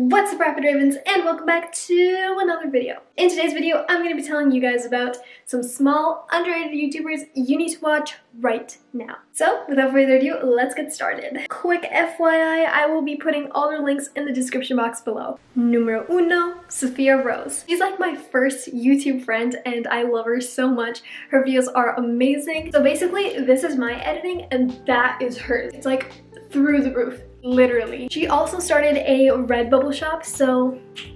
What's up, Rapid Ravens, and welcome back to another video. In today's video, I'm going to be telling you guys about some small, underrated YouTubers you need to watch right now. So, without further ado, let's get started. Quick FYI, I will be putting all their links in the description box below. Numero uno, Sophia Rose. She's like my first YouTube friend, and I love her so much. Her videos are amazing. So basically, this is my editing, and that is hers. It's like through the roof. Literally. She also started a Redbubble shop, so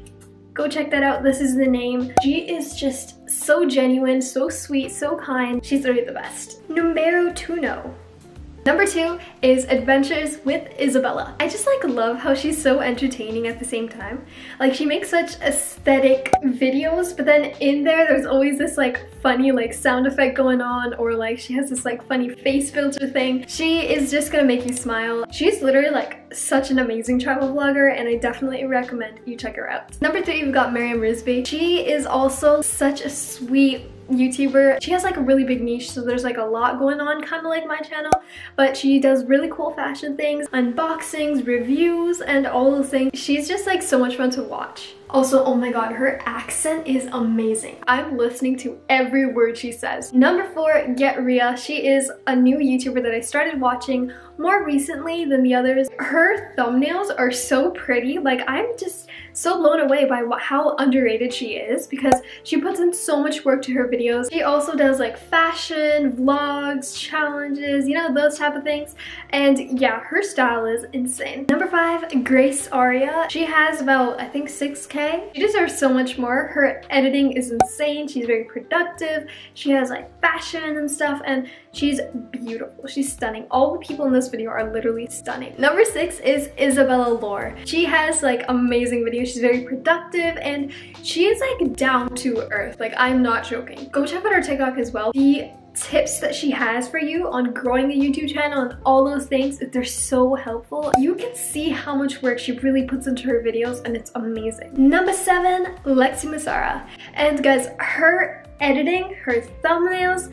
go check that out. This is the name. She is just so genuine, so sweet, so kind. She's literally the best. Numero uno. Number 2 is Adventures with Isabella. I just love how she's so entertaining at the same time. Like, she makes such aesthetic videos, but then in there's always this funny sound effect going on, or she has this funny face filter thing. She is just gonna make you smile. She's literally such an amazing travel vlogger, and I definitely recommend you check her out. Number 3, we've got Miriam Risby. She is also such a sweet YouTuber. She has a really big niche, so there's a lot going on, kind of like my channel, but she does really cool fashion things, unboxings, reviews, and all those things. She's just so much fun to watch. Also, oh my god, her accent is amazing. I'm listening to every word she says. Number 4, Get Ria. She is a new YouTuber that I started watching more recently than the others. Her thumbnails are so pretty. I'm just so blown away by how underrated she is, because she puts in so much work to her videos. She also does fashion, vlogs, challenges, you know, those type of things. And yeah, her style is insane. Number 5, Grace Aria. She has about, I think, 6K. She deserves so much more. Her editing is insane. She's very productive. She has fashion and stuff, and she's beautiful. She's stunning. All the people in this video are literally stunning. Number 6 is Isabella Lore. She has amazing videos. She's very productive, and she is down to earth. I'm not joking. Go check out her TikTok as well. The tips that she has for you on growing a YouTube channel and all those things, they're so helpful. You can see how much work she really puts into her videos, and it's amazing. Number 7, Lexi Masara. And guys, her editing, her thumbnails,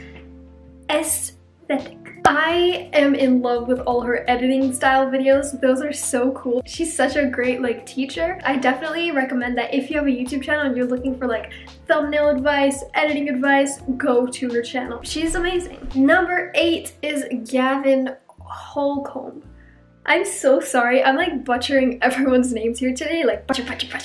aesthetic. I am in love with all her editing style videos. Those are so cool. She's such a great teacher. I definitely recommend that if you have a YouTube channel and you're looking for thumbnail advice, editing advice, go to her channel. She's amazing. Number 8 is Gavin Holcomb. I'm so sorry. I'm butchering everyone's names here today. Butcher.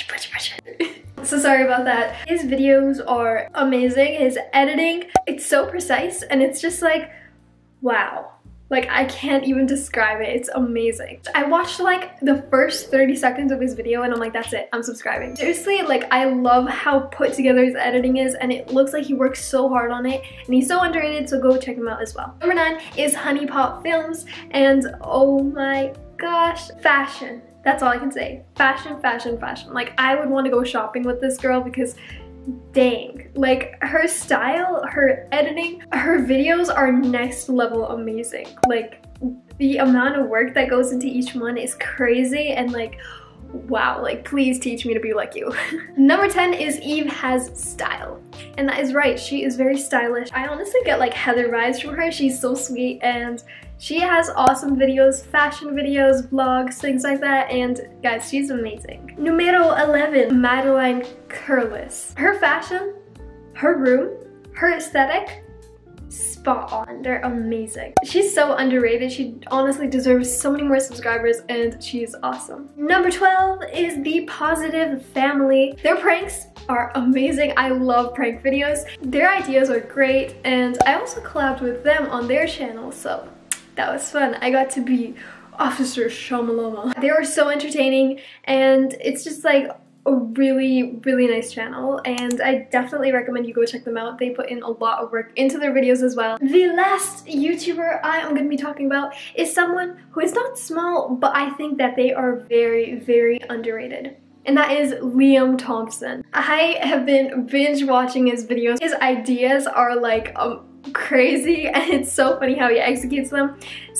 So sorry about that. His videos are amazing. His editing, it's so precise, and it's just wow. I can't even describe it. It's amazing. I watched the first 30 seconds of his video, and I'm that's it. I'm subscribing. Seriously, I love how put together his editing is, and it looks like he works so hard on it, and he's so underrated, so go check him out as well. Number 9 is Honey Pot Films, and oh my gosh, fashion. That's all I can say. Fashion, fashion, fashion. I would want to go shopping with this girl, because dang, her style, her editing, her videos are next level amazing. The amount of work that goes into each one is crazy, and wow, please teach me to be like you. Number 10 is Eve Has Style. And that is right, she is very stylish. I honestly get Heather vibes from her. She's so sweet, and she has awesome videos, fashion videos, vlogs, things like that, and guys, she's amazing. Numero 11, Madeline Curlis. Her fashion, her room, her aesthetic, spot on. They're amazing. She's so underrated. She honestly deserves so many more subscribers, and she's awesome. Number 12 is The Positive Family. Their pranks are amazing. I love prank videos. Their ideas are great, and I also collabed with them on their channel, so that was fun. I got to be Officer Shamalama. They were so entertaining, and it's just a really, really nice channel, and I definitely recommend you go check them out. They put in a lot of work into their videos as well. The last YouTuber I am going to be talking about is someone who is not small, but I think that they are very, very underrated. And that is Liam Thompson. I have been binge watching his videos. His ideas are crazy, and it's so funny how he executes them. It's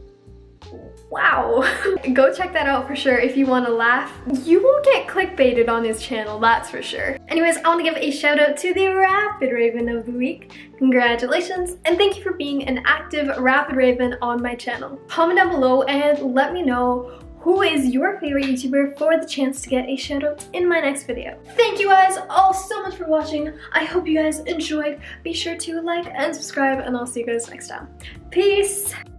wow. Go check that out for sure if you want to laugh. You won't get clickbaited on his channel, that's for sure. Anyways, I want to give a shout out to the Rapid Raven of the week. Congratulations, and thank you for being an active Rapid Raven on my channel. Comment down below and let me know who is your favorite YouTuber for the chance to get a shout out in my next video. Thank you guys all so much for watching. I hope you guys enjoyed. Be sure to like and subscribe, and I'll see you guys next time. Peace!